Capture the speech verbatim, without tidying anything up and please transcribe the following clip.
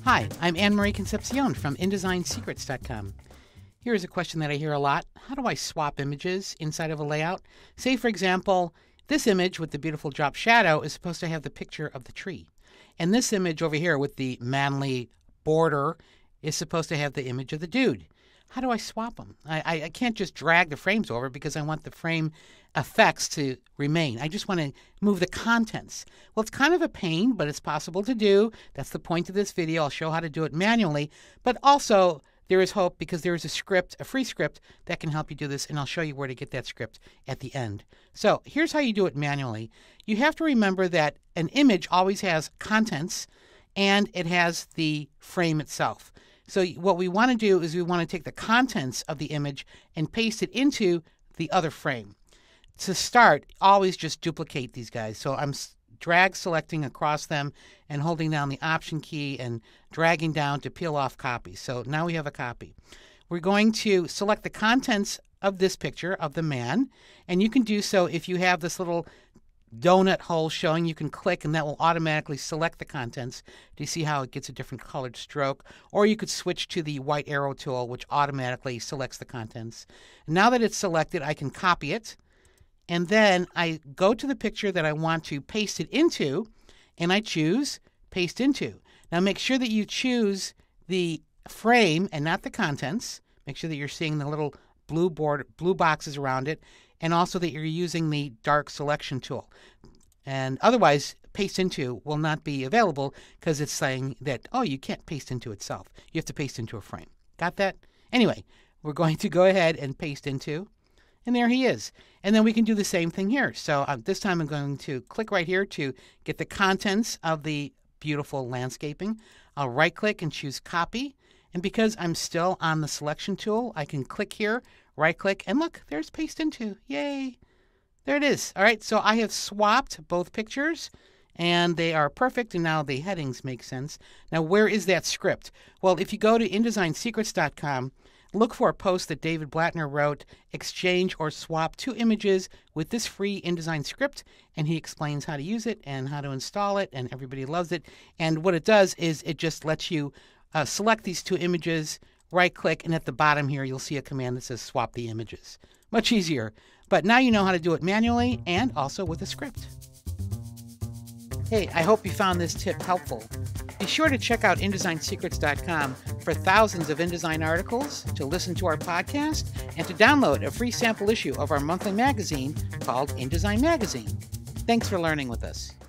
Hi, I'm Anne-Marie Concepcion from InDesign Secrets dot com. Here's a question that I hear a lot. How do I swap images inside of a layout? Say, for example, this image with the beautiful drop shadow is supposed to have the picture of the tree. And this image over here with the manly border is supposed to have the image of the dude. How do I swap them? I, I, I can't just drag the frames over because I want the frame effects to remain. I just want to move the contents. Well, it's kind of a pain, but it's possible to do. That's the point of this video. I'll show how to do it manually, but also there is hope because there is a script, a free script that can help you do this, and I'll show you where to get that script at the end. So here's how you do it manually. You have to remember that an image always has contents and it has the frame itself. So what we want to do is we want to take the contents of the image and paste it into the other frame. To start, always just duplicate these guys. So I'm drag selecting across them and holding down the Option key and dragging down to peel off copies. So now we have a copy. We're going to select the contents of this picture of the man, and you can do so if you have this little donut hole showing. You can click and that will automatically select the contents. Do you see how it gets a different colored stroke? Or you could switch to the white arrow tool, which automatically selects the contents. Now that it's selected, I can copy it, and then I go to the picture that I want to paste it into, and I choose Paste Into. Now make sure that you choose the frame and not the contents. Make sure that you're seeing the little blue board, blue boxes around it, and also that you're using the dark selection tool. And otherwise, Paste Into will not be available because it's saying that, oh, you can't paste into itself. You have to paste into a frame. Got that? Anyway, we're going to go ahead and paste into, and there he is. And then we can do the same thing here. So uh, this time I'm going to click right here to get the contents of the beautiful landscaping. I'll right click and choose Copy. And because I'm still on the selection tool, I can click here, right click, and look, there's Paste Into. Yay! There it is. All right, so I have swapped both pictures, and they are perfect, and now the headings make sense. Now, where is that script? Well, if you go to InDesign Secrets dot com, look for a post that David Blattner wrote, Exchange or Swap Two Images with this free InDesign script, and he explains how to use it and how to install it, and everybody loves it. And what it does is it just lets you uh, select these two images, right-click, and at the bottom here you'll see a command that says Swap the Images. Much easier. But now you know how to do it manually and also with a script. Hey, I hope you found this tip helpful. Be sure to check out InDesign Secrets dot com for thousands of InDesign articles, to listen to our podcast, and to download a free sample issue of our monthly magazine called InDesign Magazine. Thanks for learning with us.